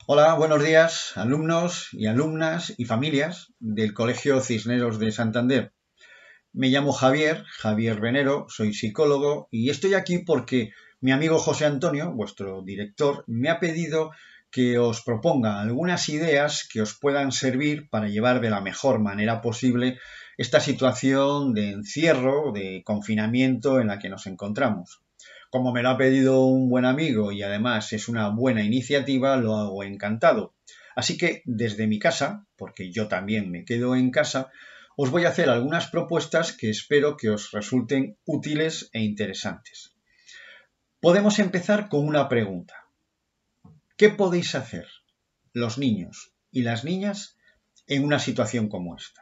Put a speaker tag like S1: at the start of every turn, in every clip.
S1: Hola, buenos días, alumnos y alumnas y familias del Colegio Cisneros de Santander. Me llamo Javier Venero, soy psicólogo y estoy aquí porque mi amigo José Antonio, vuestro director, me ha pedido que os proponga algunas ideas que os puedan servir para llevar de la mejor manera posible esta situación de encierro, de confinamiento en la que nos encontramos. Como me lo ha pedido un buen amigo y además es una buena iniciativa, lo hago encantado. Así que desde mi casa, porque yo también me quedo en casa, os voy a hacer algunas propuestas que espero que os resulten útiles e interesantes. Podemos empezar con una pregunta. ¿Qué podéis hacer los niños y las niñas en una situación como esta?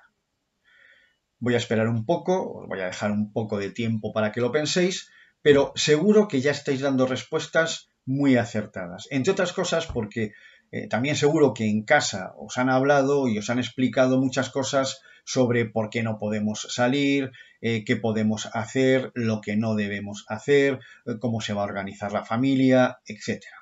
S1: Voy a esperar un poco, os voy a dejar un poco de tiempo para que lo penséis, pero seguro que ya estáis dando respuestas muy acertadas. Entre otras cosas porque también seguro que en casa os han hablado y os han explicado muchas cosas sobre por qué no podemos salir, qué podemos hacer, lo que no debemos hacer, cómo se va a organizar la familia, etcétera.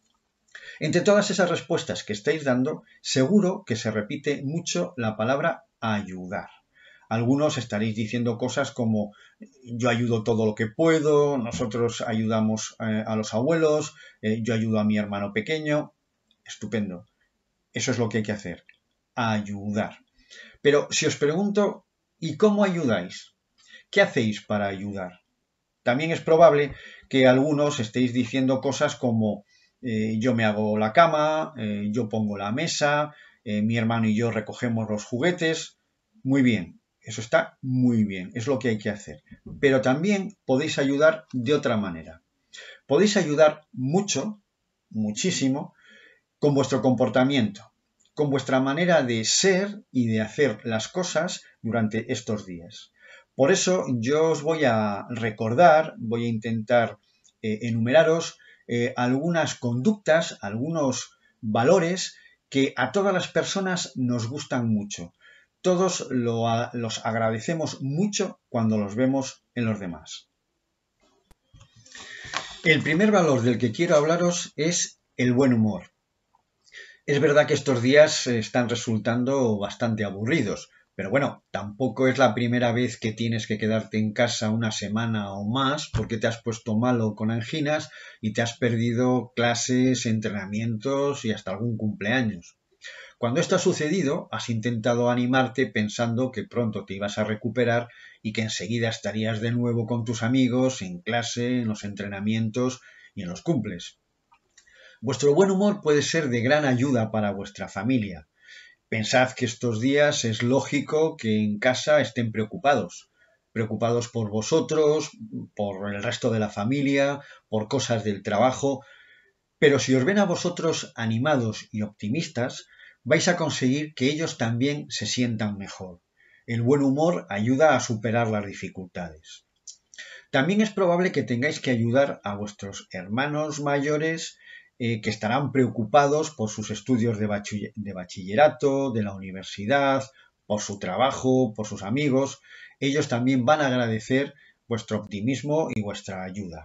S1: Entre todas esas respuestas que estáis dando, seguro que se repite mucho la palabra ayudar. Algunos estaréis diciendo cosas como yo ayudo todo lo que puedo, nosotros ayudamos a los abuelos, yo ayudo a mi hermano pequeño. Estupendo. Eso es lo que hay que hacer. Ayudar. Pero si os pregunto, ¿y cómo ayudáis? ¿Qué hacéis para ayudar? También es probable que algunos estéis diciendo cosas como yo me hago la cama, yo pongo la mesa, mi hermano y yo recogemos los juguetes. Muy bien, eso está muy bien, es lo que hay que hacer. Pero también podéis ayudar de otra manera. Podéis ayudar mucho, muchísimo, con vuestro comportamiento, con vuestra manera de ser y de hacer las cosas durante estos días. Por eso yo os voy a recordar, voy a intentar enumeraros algunas conductas, algunos valores que a todas las personas nos gustan mucho. Todos los agradecemos mucho cuando los vemos en los demás. El primer valor del que quiero hablaros es el buen humor. Es verdad que estos días están resultando bastante aburridos, pero bueno, tampoco es la primera vez que tienes que quedarte en casa una semana o más porque te has puesto malo con anginas y te has perdido clases, entrenamientos y hasta algún cumpleaños. Cuando esto ha sucedido, has intentado animarte pensando que pronto te ibas a recuperar y que enseguida estarías de nuevo con tus amigos, en clase, en los entrenamientos y en los cumples. Vuestro buen humor puede ser de gran ayuda para vuestra familia. Pensad que estos días es lógico que en casa estén preocupados por vosotros, por el resto de la familia, por cosas del trabajo, pero si os ven a vosotros animados y optimistas, vais a conseguir que ellos también se sientan mejor. El buen humor ayuda a superar las dificultades. También es probable que tengáis que ayudar a vuestros hermanos mayores que estarán preocupados por sus estudios de bachillerato, de la universidad, por su trabajo, por sus amigos. Ellos también van a agradecer vuestro optimismo y vuestra ayuda.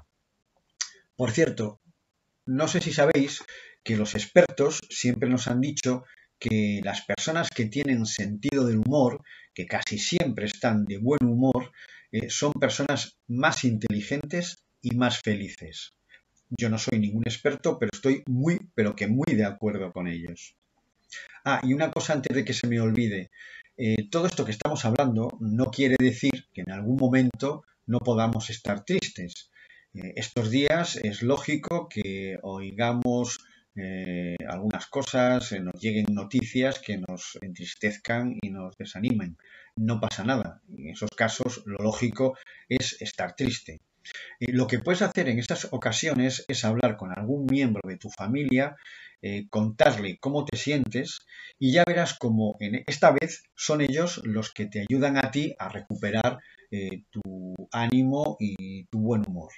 S1: Por cierto, no sé si sabéis que los expertos siempre nos han dicho que las personas que tienen sentido del humor, que casi siempre están de buen humor, son personas más inteligentes y más felices. Yo no soy ningún experto, pero estoy muy, pero que muy de acuerdo con ellos. Ah, y una cosa antes de que se me olvide. Todo esto que estamos hablando no quiere decir que en algún momento no podamos estar tristes. Estos días es lógico que oigamos algunas cosas, nos lleguen noticias que nos entristezcan y nos desanimen. No pasa nada. En esos casos lo lógico es estar triste. Lo que puedes hacer en estas ocasiones es hablar con algún miembro de tu familia, contarle cómo te sientes y ya verás cómo esta vez son ellos los que te ayudan a ti a recuperar tu ánimo y tu buen humor.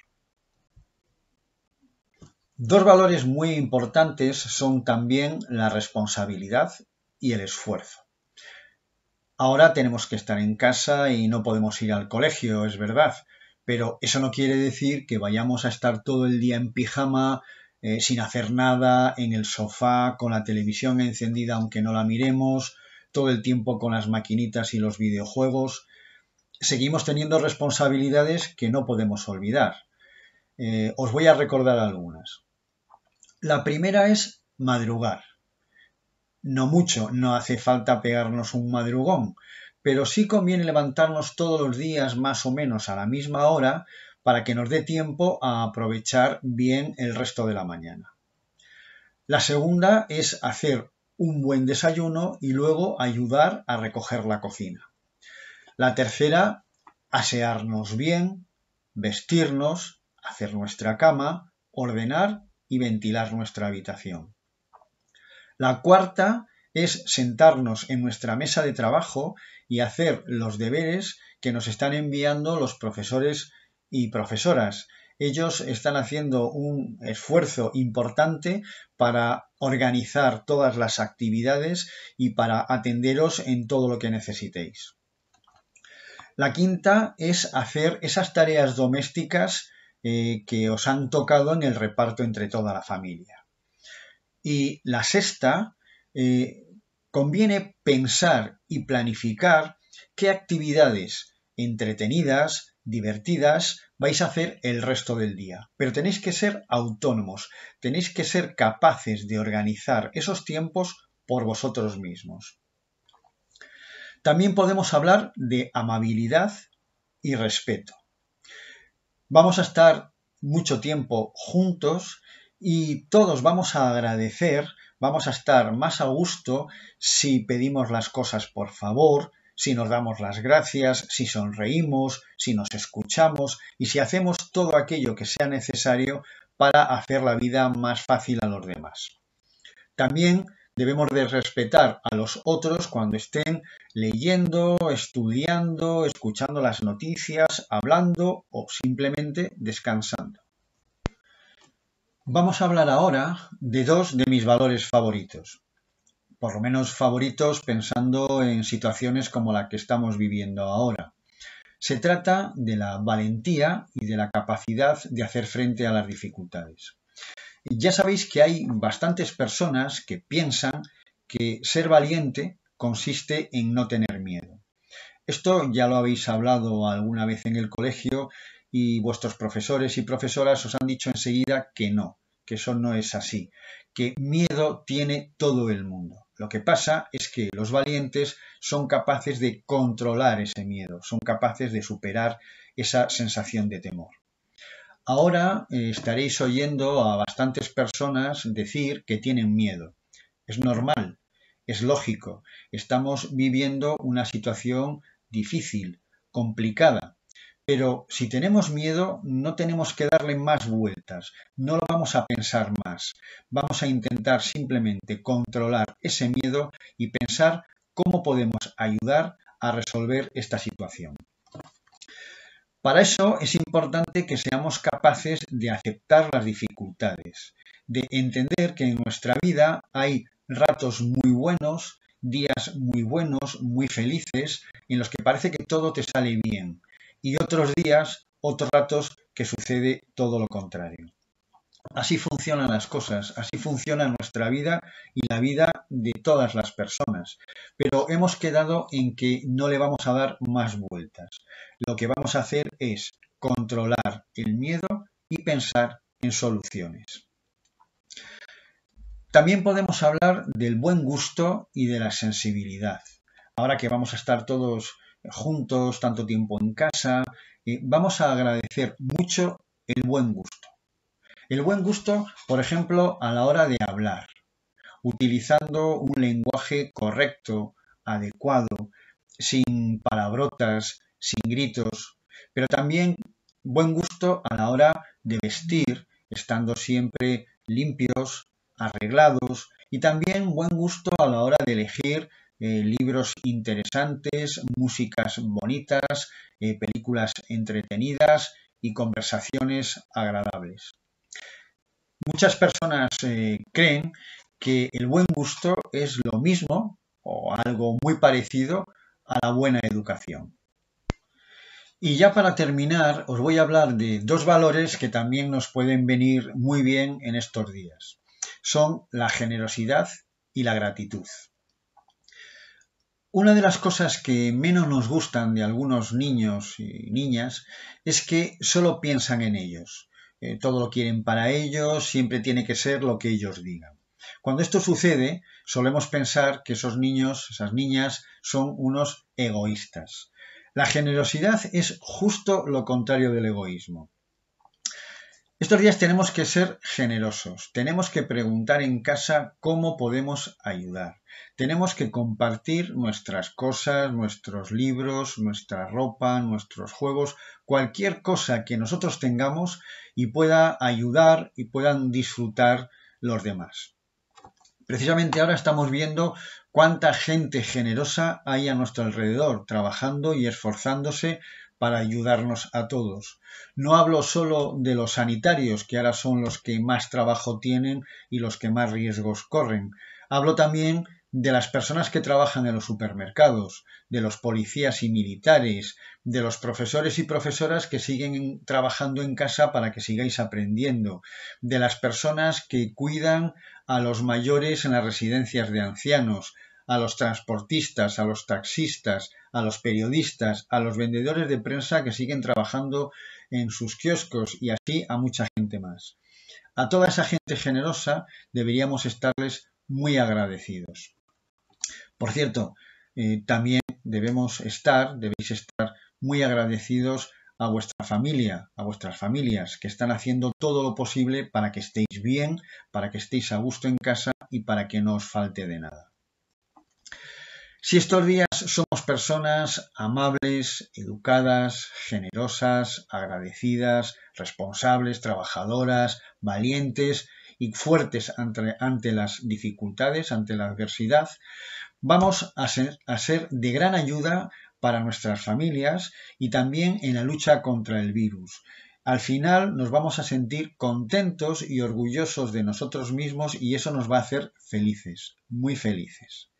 S1: Dos valores muy importantes son también la responsabilidad y el esfuerzo. Ahora tenemos que estar en casa y no podemos ir al colegio, es verdad, pero eso no quiere decir que vayamos a estar todo el día en pijama, sin hacer nada, en el sofá, con la televisión encendida aunque no la miremos, todo el tiempo con las maquinitas y los videojuegos. Seguimos teniendo responsabilidades que no podemos olvidar. Os voy a recordar algunas. La primera es madrugar. No mucho, no hace falta pegarnos un madrugón, pero sí conviene levantarnos todos los días más o menos a la misma hora para que nos dé tiempo a aprovechar bien el resto de la mañana. La segunda es hacer un buen desayuno y luego ayudar a recoger la cocina. La tercera, asearnos bien, vestirnos, hacer nuestra cama, ordenar y ventilar nuestra habitación. La cuarta es sentarnos en nuestra mesa de trabajo y hacer los deberes que nos están enviando los profesores y profesoras. Ellos están haciendo un esfuerzo importante para organizar todas las actividades y para atenderos en todo lo que necesitéis. La quinta es hacer esas tareas domésticas que os han tocado en el reparto entre toda la familia. Y la sexta, conviene pensar y planificar qué actividades entretenidas, divertidas, vais a hacer el resto del día. Pero tenéis que ser autónomos, tenéis que ser capaces de organizar esos tiempos por vosotros mismos. También podemos hablar de amabilidad y respeto. Vamos a estar mucho tiempo juntos y todos vamos a agradecer, vamos a estar más a gusto si pedimos las cosas por favor, si nos damos las gracias, si sonreímos, si nos escuchamos y si hacemos todo aquello que sea necesario para hacer la vida más fácil a los demás. También debemos de respetar a los otros cuando estén leyendo, estudiando, escuchando las noticias, hablando o simplemente descansando. Vamos a hablar ahora de dos de mis valores favoritos. Por lo menos favoritos pensando en situaciones como la que estamos viviendo ahora. Se trata de la valentía y de la capacidad de hacer frente a las dificultades. Ya sabéis que hay bastantes personas que piensan que ser valiente consiste en no tener miedo. Esto ya lo habéis hablado alguna vez en el colegio y vuestros profesores y profesoras os han dicho enseguida que eso no es así, que miedo tiene todo el mundo. Lo que pasa es que los valientes son capaces de controlar ese miedo, son capaces de superar esa sensación de temor. Ahora estaréis oyendo a bastantes personas decir que tienen miedo. Es normal, es lógico. Estamos viviendo una situación difícil, complicada. Pero si tenemos miedo, no tenemos que darle más vueltas, no lo vamos a pensar más. Vamos a intentar simplemente controlar ese miedo y pensar cómo podemos ayudar a resolver esta situación. Para eso es importante que seamos capaces de aceptar las dificultades, de entender que en nuestra vida hay ratos muy buenos, días muy buenos, muy felices, en los que parece que todo te sale bien, y otros días, otros ratos que sucede todo lo contrario. Así funcionan las cosas, así funciona nuestra vida y la vida de todas las personas. Pero hemos quedado en que no le vamos a dar más vueltas. Lo que vamos a hacer es controlar el miedo y pensar en soluciones. También podemos hablar del buen gusto y de la sensibilidad. Ahora que vamos a estar todos juntos tanto tiempo en casa, vamos a agradecer mucho el buen gusto. El buen gusto, por ejemplo, a la hora de hablar, utilizando un lenguaje correcto, adecuado, sin palabrotas, sin gritos, pero también buen gusto a la hora de vestir, estando siempre limpios, arreglados, y también buen gusto a la hora de elegir libros interesantes, músicas bonitas, películas entretenidas y conversaciones agradables. Muchas personas creen que el buen gusto es lo mismo o algo muy parecido a la buena educación. Y ya para terminar, os voy a hablar de dos valores que también nos pueden venir muy bien en estos días. Son la generosidad y la gratitud. Una de las cosas que menos nos gustan de algunos niños y niñas es que solo piensan en ellos. Todo lo quieren para ellos, siempre tiene que ser lo que ellos digan. Cuando esto sucede, solemos pensar que esos niños, esas niñas, son unos egoístas. La generosidad es justo lo contrario del egoísmo. Estos días tenemos que ser generosos, tenemos que preguntar en casa cómo podemos ayudar, tenemos que compartir nuestras cosas, nuestros libros, nuestra ropa, nuestros juegos, cualquier cosa que nosotros tengamos y pueda ayudar y puedan disfrutar los demás. Precisamente ahora estamos viendo cuánta gente generosa hay a nuestro alrededor, trabajando y esforzándose para ayudarnos a todos. No hablo solo de los sanitarios, que ahora son los que más trabajo tienen y los que más riesgos corren. Hablo también de las personas que trabajan en los supermercados, de los policías y militares, de los profesores y profesoras que siguen trabajando en casa para que sigáis aprendiendo, de las personas que cuidan a los mayores en las residencias de ancianos, a los transportistas, a los taxistas, a los periodistas, a los vendedores de prensa que siguen trabajando en sus kioscos y así a mucha gente más. A toda esa gente generosa deberíamos estarles muy agradecidos. Por cierto, también debéis estar muy agradecidos a vuestra familia, a vuestras familias, que están haciendo todo lo posible para que estéis bien, para que estéis a gusto en casa y para que no os falte de nada. Si estos días somos personas amables, educadas, generosas, agradecidas, responsables, trabajadoras, valientes y fuertes ante las dificultades, ante la adversidad, vamos a ser de gran ayuda para nuestras familias y también en la lucha contra el virus. Al final nos vamos a sentir contentos y orgullosos de nosotros mismos y eso nos va a hacer felices, muy felices.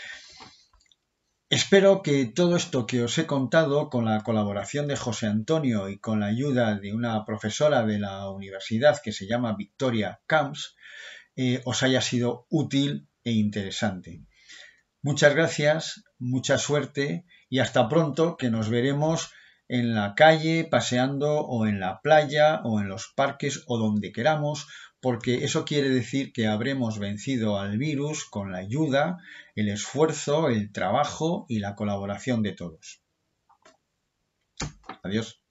S1: Espero que todo esto que os he contado, con la colaboración de José Antonio y con la ayuda de una profesora de la universidad que se llama Victoria Camps, os haya sido útil e interesante. Muchas gracias, mucha suerte y hasta pronto, que nos veremos en la calle, paseando o en la playa o en los parques o donde queramos, porque eso quiere decir que habremos vencido al virus con la ayuda, el esfuerzo, el trabajo y la colaboración de todos. Adiós.